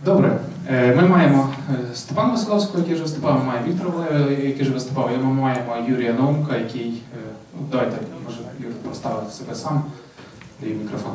Добре. Ми маємо Степана Василовського, який вже виступав, ми маємо Віктора, який вже виступав, і ми маємо Юрія Наумка, який... Давайте, може, Юрій представити себе сам, даю мікрофон.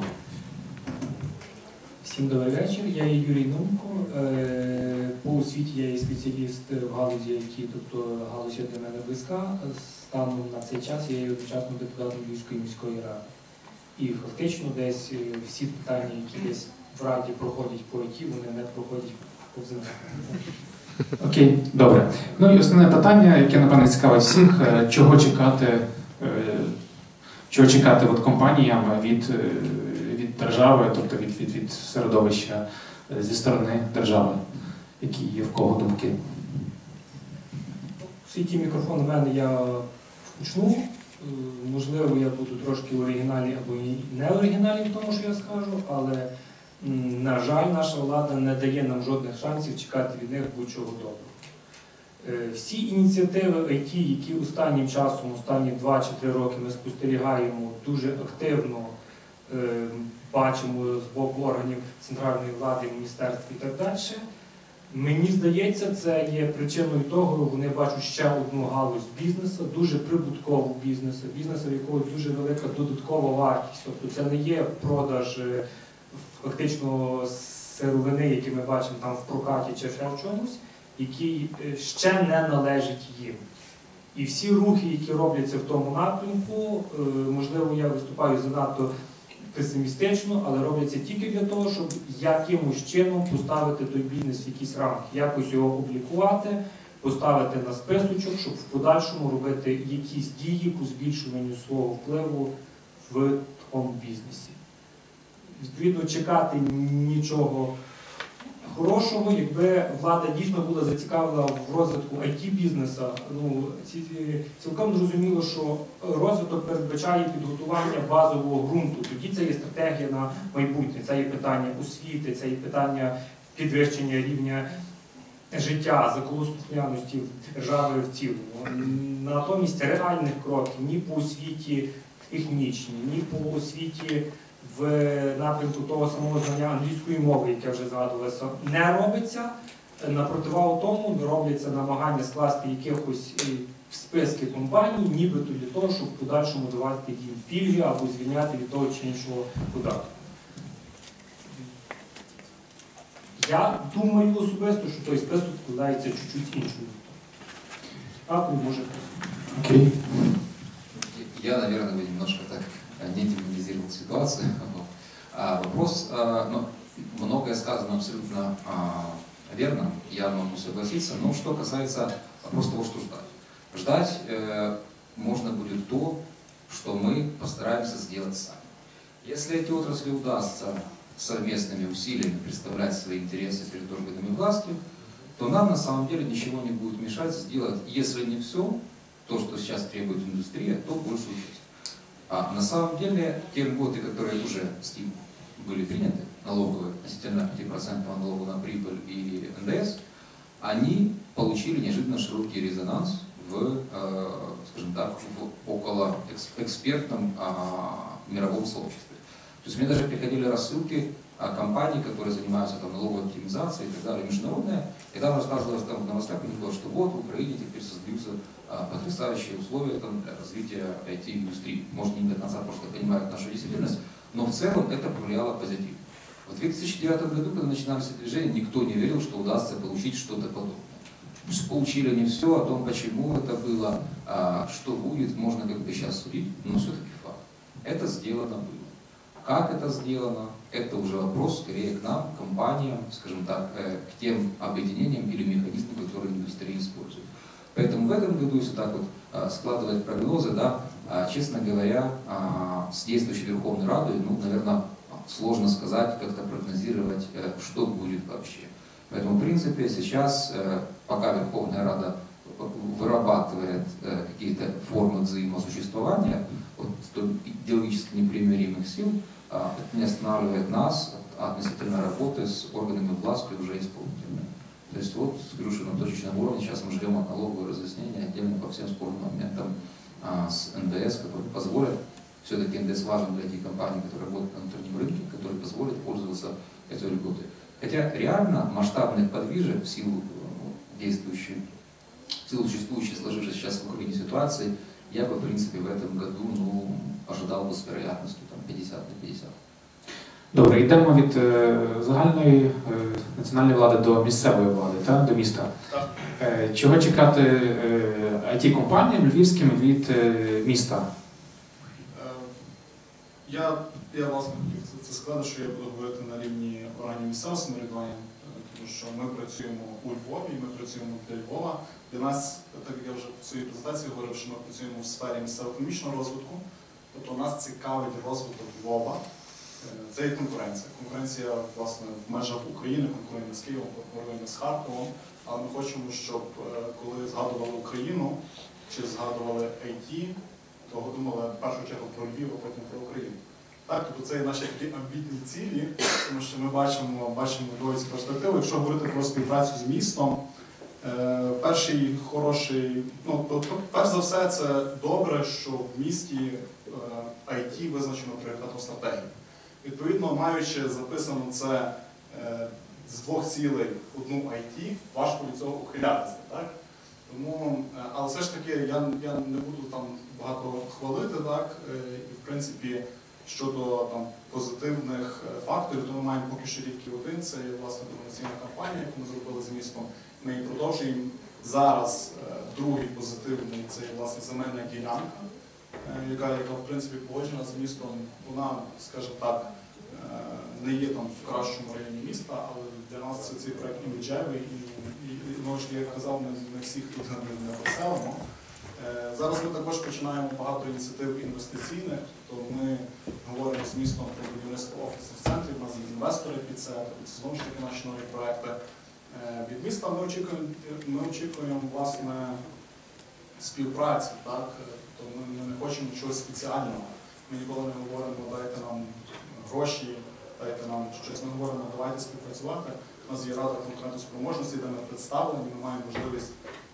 Всім добрий вечір, я є Юрій Наумко. По освіті я є спеціаліст в галузі IT, тобто галузь для мене близька. Станом на цей час я є одночасно депутатом Львівської міської ради. І фактично десь всі питання, які десь в раді проходять по IT, вони не проходять по ЗН. Окей, добре. Ну і основне питання, яке, напевно, цікавить всіх, чого чекати от компаніям від держави, тобто від середовища зі сторони держави, які є в кого думки? Оскільки мікрофон в мене, я почну. Можливо, я буду трошки оригінальний або і не оригінальний в тому, що я скажу, але, на жаль, наша влада не дає нам жодних шансів чекати від них будь-чого доброго. Всі ініціативи IT, які останнім часом, останні 2 чи 3 роки ми спостерігаємо, дуже активно бачимо з боку органів центральної влади, міністерств і так далі, мені здається, це є причиною того, вони бачать ще одну галузь бізнесу, дуже прибуткову бізнесу, в якого дуже велика додаткова вартість. Тобто це не є продаж фактично сировини, які ми бачимо там в прокаті чи ще в чомусь, який ще не належить їм. І всі рухи, які робляться в тому напрямку, можливо, я виступаю занадто песимістично, але робляться тільки для того, щоб якимось чином поставити той бізнес в якісь рамки, якось його облікувати, поставити на списочок, щоб в подальшому робити якісь дії по збільшуванню свого впливу в такому бізнесі. Відповідно, чекати нічого хорошого, якби влада дійсно була зацікавлена в розвитку IT-бізнесу, цілком зрозуміло, що розвиток передбачає підготування базового ґрунту. Тоді це є стратегія на майбутнє, це є питання освіти, це є питання підвищення рівня життя, законослухняності держави в цілому. Натомість реальних кроків ні по освіті технічній, ні по освіті в напрямку того самого знання англійської мови, яке вже згадувалося, не робиться. На противагу тому робляться намагання скласти якихось списки компаній, нібито для того, щоб в подальшому давати їм пільги або звільняти від того чи іншого податку. Я думаю особисто, що той список складається чуть-чуть іншою. А, може. Окей. Я, наверное, бы немножко так не демонизировал ситуацию. Вопрос, многое сказано абсолютно верно, я могу согласиться, но что касается вопроса того, что ждать. Ждать можно будет то, что мы постараемся сделать сами. Если этой отрасли удастся совместными усилиями представлять свои интересы перед органами власти, то нам на самом деле ничего не будет мешать сделать, если не все, то, что сейчас требует индустрия, то большую часть. А на самом деле, те льготы, которые уже с ним были приняты, налоговые, относительно 5% налога на прибыль и НДС, они получили неожиданно широкий резонанс в, скажем так, в около экспертном мировом сообществе. То есть мне даже приходили рассылки компаний, которые занимаются там, налоговой оптимизацией и так далее, международные, и там рассказывалось там, в новостях, что вот в Украине теперь создаются потрясающие условия там, для развития IT-индустрии. Может, не до конца просто понимают нашу действительность, но в целом это повлияло позитивно. В 2009 году, когда начинались движения, никто не верил, что удастся получить что-то подобное. Получили не все, о том, почему это было, что будет, можно как бы сейчас судить, но все-таки факт. Это сделано было. Как это сделано, это уже вопрос скорее к нам, к компаниям, скажем так, к тем объединениям или механизмам, которые индустрия использует. Поэтому в этом году, если так вот складывать прогнозы, да, честно говоря, с действующей Верховной Радой, наверное, сложно сказать, как-то прогнозировать, что будет вообще. Поэтому, в принципе, сейчас, пока Верховная Рада вырабатывает какие-то формы взаимосуществования от идеологически непримиримых сил, это не останавливает нас относительно работы с органами власти уже исполнительной. То есть вот, скажу, на точечном уровне сейчас мы ждем от налогового разъяснения отдельно по всем спорным моментам с НДС, которые позволят, все-таки НДС важен для этих компаний, которые работают на внутреннем рынке, которые позволят пользоваться этой льготой. Хотя реально масштабных подвижек в силу существующей сложившейся сейчас в Украине ситуации, я бы, в принципе, в этом году ожидал бы с вероятностью 50 на 50. Добре, йдемо від загальної національної влади до місцевої влади, до міста. Так. Чого чекати IT-компаніям львівським від міста? Я власне хотів це сказати, що я буду говорити на рівні органів місцевого самоврядування, тому що ми працюємо у Львові, ми працюємо для Львова. Для нас, так як я вже в своїй презентації говорив, що ми працюємо в сфері місцево-економічного розвитку, тобто нас цікавить розвиток Львова. Це є конкуренція. Конкуренція, власне, в межах України, конкуруємо з Києвом, конкуруємо з Харковом, але ми хочемо, щоб коли згадували Україну чи згадували IT, то думали в першу чергу про Львів, а потім про Україну. Так, тобто це є наші такі амбітні цілі, тому що ми бачимо львівську перспективу. Якщо говорити про співпрацю з містом, перший хороший, перш за все, це добре, що в місті IT визначено пріоритетну стратегію. Відповідно, маючи записано це з двох цілей одну IT, важко від цього ухилятися. Так? Тому, але все ж таки я не буду там багато хвалити, так? І в принципі, щодо там позитивних факторів, то ми маємо поки що тільки один, це є власне промоційна кампанія, яку ми зробили з містом. Ми її продовжуємо. Зараз другий позитивний, це є власне земельна ділянка, яка в принципі погоджена з містом. Вона, скажімо так, не є там в кращому районі міста, але для нас цей проєкт іміджевий і як я казав, ми всіх тут не поселимо. Зараз ми також починаємо багато ініціатив інвестиційних, то ми говоримо з містом про будівництво офісних центрів, у нас є інвестори під це знову ж таки наші нові проекти. Від міста ми очікуємо власне співпраці, так? То ми не хочемо чогось спеціального. Ми ніколи не говоримо, дайте нам гроші, дайте нам щось. Ми говоримо, давайте співпрацювати. У нас є Рада конкурентоспроможності, де ми представлені, ми маємо можливість.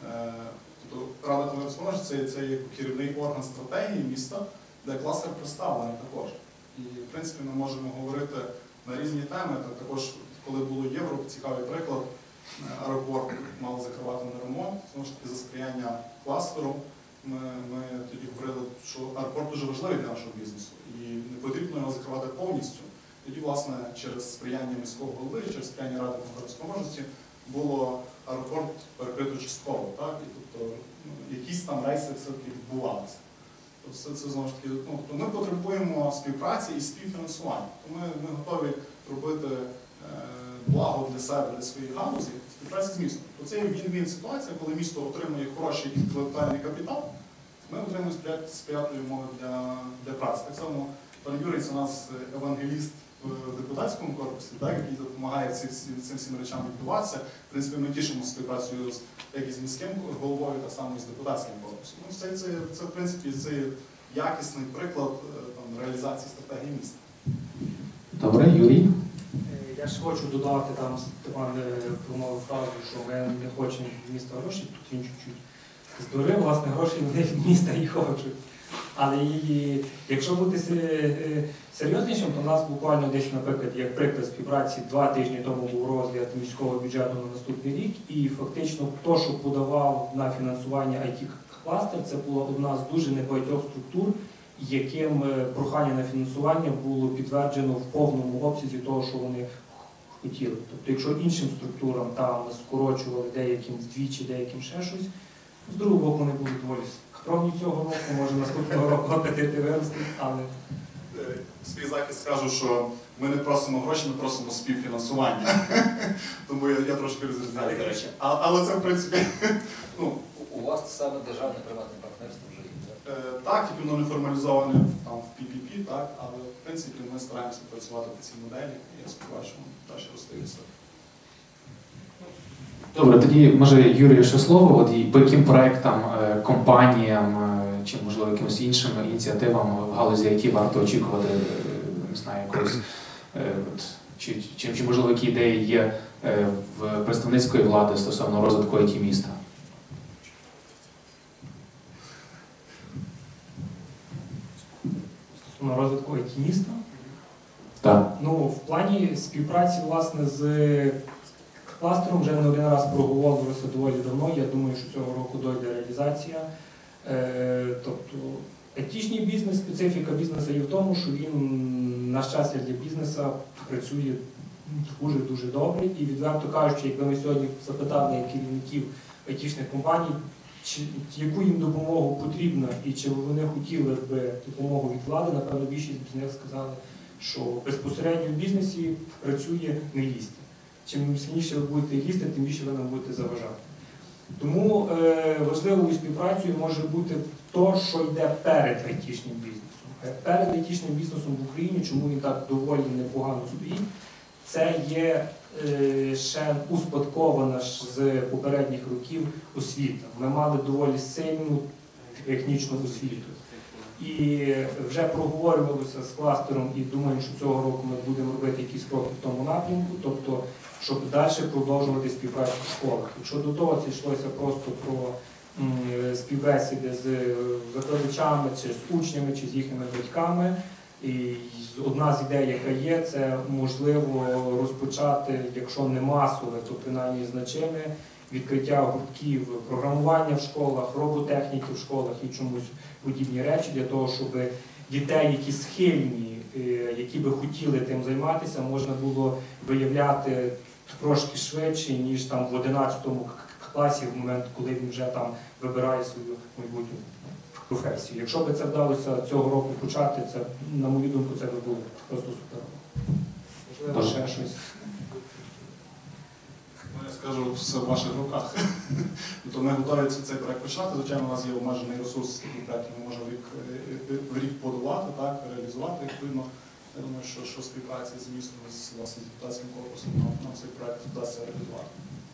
Тобто Рада конкурентоспроможності це є керівний орган стратегії міста, де кластер представлений також. І в принципі ми можемо говорити на різні теми. Також, коли було Євро, цікавий приклад, аеропорт мали закривати на ремонт, тому що за сприяння кластеру. Ми тоді говорили, що аеропорт дуже важливий для нашого бізнесу і не потрібно його закривати повністю. Тоді, власне, через сприяння міського голови, через сприяння Ради конкурентоспроможності було аеропорт перекрито частково, так? І, тобто, якісь там рейси все-таки відбувалися. Тобто, це знову ж таки, ми потребуємо співпраці і співфінансування. Ми готові робити благо для себе, для своєї галузі, співпраці з містом. Це є він-він ситуація, коли місто отримує хороший інтелектуальний капітал, ми отримуємо сприятливі умови для праці. Так само пан Юрій це у нас евангеліст в депутатському корпусі, так, який допомагає цим всім речам відбуватися. В принципі, ми тішимо співпрацю як із міським головою, так само і з депутатським корпусом. Це в принципі, це якісний приклад реалізації стратегії міста. Добре, Юрій. Я ж хочу додати, там Степан промовив фразу, що ми не хочемо від міста гроші, тут він чуть-чуть здурив, власне, гроші вони від міста і хочуть. Але якщо бути серйознішим, то у нас буквально десь, наприклад, як приклад співпраці, 2 тижні тому був розгляд міського бюджету на наступний рік, і фактично то, що подавав на фінансування IT-кластер, це була одна з дуже небагатьох структур, яким прохання на фінансування було підтверджено в повному обсязі того, що вони хотіли. Тобто, якщо іншим структурам там скорочували деяким вдвічі, деяким ще щось, з другого боку вони були доволі скромні цього року, може наступного року апетити виростуть, але... Свій захист скажу, що ми не просимо гроші, ми просимо співфінансування. Тому я трошки розрізняю речі. Але це, в принципі... У вас саме державне приватне партнерство вже є? Так, тільки воно не формалізоване там в PPP, так, але в принципі ми стараємося працювати по цій моделі, і я сподіваюся, що далі розстаються. Добре, тоді, може, Юрію, ще слово, от, по яким проєктам, компаніям, чи, можливо, якимось іншим ініціативам в галузі IT варто очікувати, не знаю, якогось, чи, можливо, які ідеї є в представницької влади стосовно розвитку IT-міста? На розвитку IT-міста? Так. Ну, в плані співпраці, власне, з кластером вже не один раз проговорювалося доволі давно. Я думаю, що цього року дойде реалізація. Тобто, айтішний бізнес, специфіка бізнесу є в тому, що він, на щастя для бізнесу, працює дуже добре. І, відверто кажучи, якби ми сьогодні запитали керівників айтішних компаній, яку їм допомогу потрібна і чи вони хотіли б допомогу від влади, напевно, більшість з них сказали, що безпосередньо в бізнесі працює не лізьте. Чим сильніше ви будете лізти, тим більше ви нам будете заважати. Тому важливою співпрацею може бути те, що йде перед айтішним бізнесом. Перед айтішним бізнесом в Україні, чому він так доволі непогано стоїть, це є ще успадкована з попередніх років освіта. Ми мали доволі сильну технічну освіту. І вже проговорювалося з кластером і думаю, що цього року ми будемо робити якісь кроки в тому напрямку, тобто, щоб далі продовжувати співпрацю в школах. Якщо до того це йшлося просто про співбесіди з викладачами, чи з учнями, чи з їхніми батьками, і одна з ідей, яка є, це можливо розпочати, якщо не масове, то принаймні значиме, відкриття гуртків програмування в школах, роботехніки в школах і чомусь подібні речі, для того, щоб дітей, які схильні, які би хотіли тим займатися, можна було виявляти трошки швидше, ніж там в 11 класі, в момент, коли він вже там вибирає свою майбутню професію. Якщо б це вдалося цього року почати, це, на мою думку, це би було просто супер. Можливо, ще щось. Я скажу, все в ваших руках. Тобто ми готові цей проект почати. Звичайно, у нас є обмежений ресурс, який ми можемо в рік подолати, так, реалізувати. Відповідно, я думаю, що співпраця з містом, з депутатським корпусом нам цей проект вдасться реалізувати.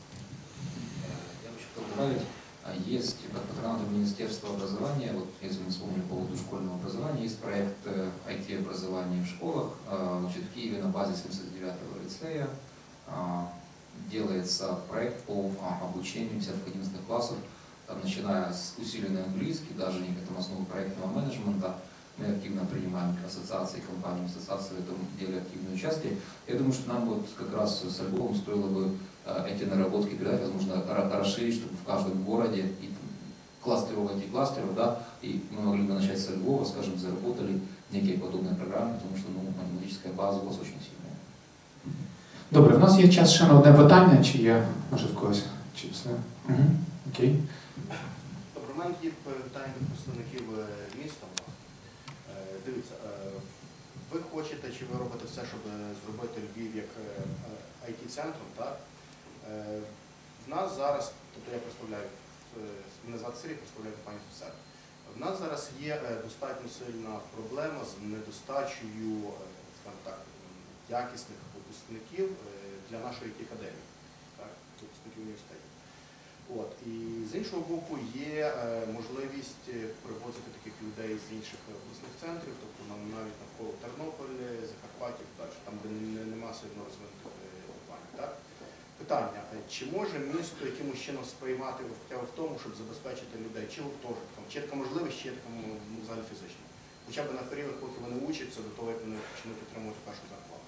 Я бы хотел добавить, есть под патронатом Министерства образования, вот если мы вспомним по поводу школьного образования, есть проект IT-образования в школах. Значит, в Киеве на базе 79-го лицея делается проект по обучению 10-11 классов, там, начиная с усиленной английский, даже некоторым основу проектного менеджмента. Мы активно принимаем ассоциации, компании, ассоциации в этом деле активное участие. Я думаю, что нам вот как раз с Львовом стоило бы эти наработки передать, возможно, расширить, чтобы в каждом городе и кластеров эти кластеров, да, и мы могли бы начать с Львова, скажем, заработали некие подобные программы, потому что математическая база у вас очень сильная. Добре, в нас є час ще на одне питання, чи є, може, в когось? Чи все? Угу. Окей. Добре, в мене є питання до представників міста. Дивіться, ви хочете, чи ви робите все, щоб зробити Львів як IT-центром, так? В нас зараз, тобто я представляю, мене звати Сергій, представляю компанію «Соцсерв». В нас зараз є достатньо сильна проблема з недостачею, скажімо так, якісних випускників для нашої IT-академії, так, випускників університетів. От. І з іншого боку є можливість привозити таких людей з інших обласних центрів, тобто навіть навколо Тернополя, Закарпаття, там, де нема сильно розвинутих планів. Так? Питання, чи може місто якимось чином сприймати в тому, щоб забезпечити людей, чи гуртожитком, чи така можливість, чи така взагалі фізично? Хоча б на період, поки вони учаться, до того, як вони почнуть отримувати першу зарплату.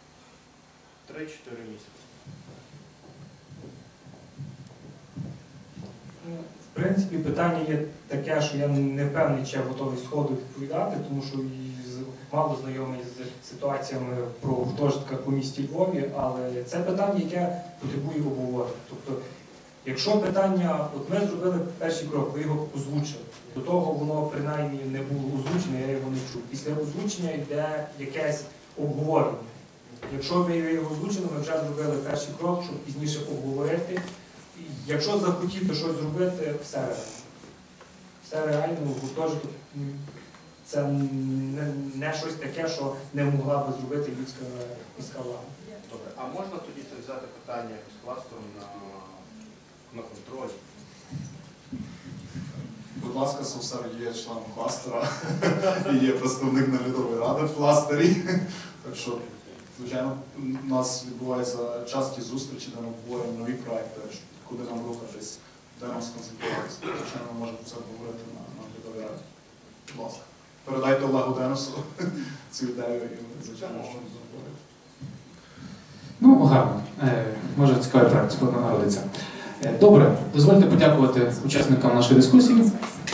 3-4 місяці. В принципі, питання є таке, що я не впевнений, чи я готовий сходу відповідати, тому що мало знайомий з ситуаціями про гуртожитках у місті Львові, але це питання, яке потребує обговорення. Тобто, якщо питання, от ми зробили перший крок, ви його озвучили, до того воно принаймні не було озвучене, я його не чув. Після озвучення йде якесь обговорення. Якщо ми його озвучили, ми вже зробили перший крок, щоб пізніше обговорити. Якщо захотіти щось зробити, все реально. Все реально, гуртожиток це не щось таке, що не могла би зробити людська міська влада. Добре, а можна тоді це взяти питання з кластером на контроль? Будь ласка, Совсар є членом кластера і є представник наглядової ради в кластері. Так що, звичайно, у нас відбуваються часті зустрічі, де ми обговорюємо нові проекти, куди нам рухатись, де нам сконцентруватися. Звичайно, ми можемо це обговорити на наглядовій раді. Будь ласка. передайте Олегу Денису цю ідею і, звичайно, що зробити. Ну, гарно. Може, цікавий проект скоро народиться. Добре, дозвольте подякувати учасникам нашої дискусії.